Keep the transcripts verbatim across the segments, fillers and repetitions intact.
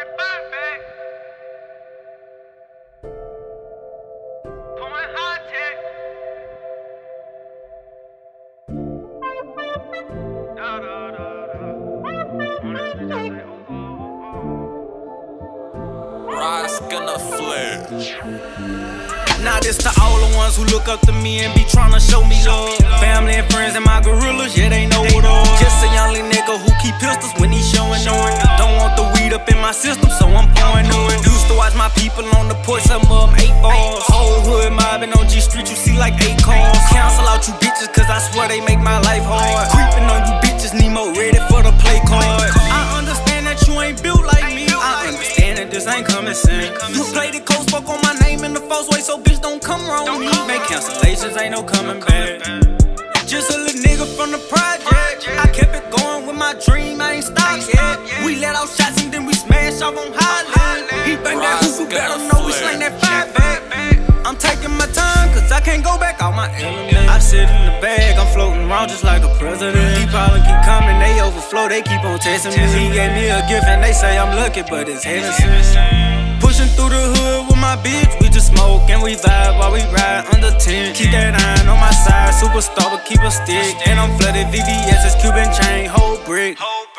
In the flesh. Now this to all the ones who look up to me and be tryna show me love. Family and friends and my gorillas, yeah, they know it all. Just a young little nigga who keep pistols when he showing up. Don't want the weed up in my system, so I'm pouring up. Used to watch my people on the porch, some of them eight balls. Whole hood mobbing on G Street, you see like eight cars. Cancel out you bitches, cause I swear they make my life hard. Creeping on you bitches, Nemo ready for the play card. I understand that you ain't built like me. I understand that this ain't coming soon. You play the coast, spoke on my name in the false way, so bitch don't come wrong me. Make cancellations, ain't no coming back. Just a little nigga from the project. I kept it going with my dream, I ain't stopped yet. We let out shots and then we smash off on Highland. He bang that hoop, you better know we slang that five back. I'm taking my time, cause I can't go back out my element. I sit in the bag, I'm floating around just like a president. Deep Island keep coming, they overflow, they keep on testing me. He gave me a gift and they say I'm lucky, but it's Hennessy. Pushing through the hood with my bitch, we just smoke and we vibe while we ride under ten. Keep that iron on my side, superstar but keep a stick. And I'm flooded V V S's, Cuban chain, whole brick.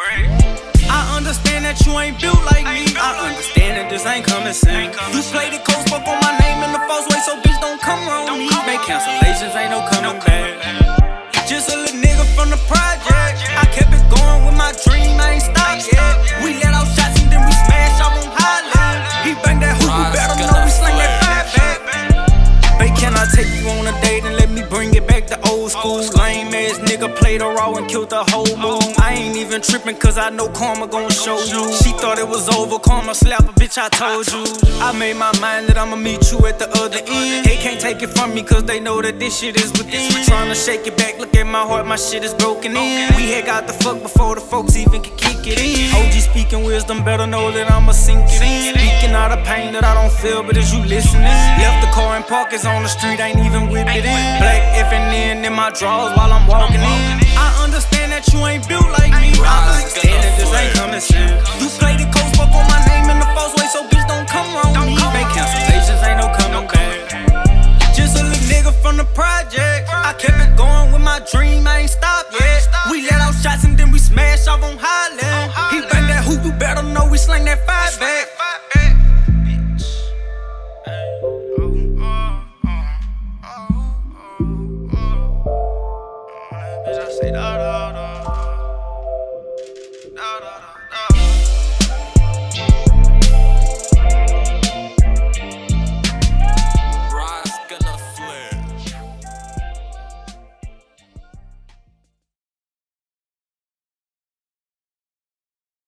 I understand that you ain't built like me. I understand that this ain't coming soon. You play the coast, spoke on my name in the false way, so bitch don't come wrong me. Make cancellations, ain't no coming back. Just a little nigga from the project. I kept it going with my dream, I ain't stopped yet. We let out shots and then we smash off on Highland. He bang that hoop, you better know we slang that five back. Babe, can I take you on a date and let me bring it back to old school? Lame ass nigga played a raw and killed the whole mood. I ain't even tripping cause I know karma gon' show you. She thought it was over, karma slap a bitch, I told you. I made my mind that I'ma meet you at the other end. They can't take it from me cause they know that this shit is within. Tryna shake it back, look at my heart, my shit is broken in. We had got the fuck before the folks even could kick it in. O G speaking wisdom, better know that I'ma sink it in. Speaking out of pain that I don't feel, but is you listening? Left the car and park is on the street, ain't even whip it in. Black F and N in my drawers while I'm walking in. I understand that you ain't built like me. I understand that this ain't coming soon. You play the coast, spoke on my name in the false way, so bitch don't come wrong me. Make cancellations, ain't no coming back. Just a little nigga from the project. I kept it going with my dream, I ain't stopped yet. We let out shots and then we smash off on Highland. He bang that hoop, you better know we slang that five back. I say da da da da da da.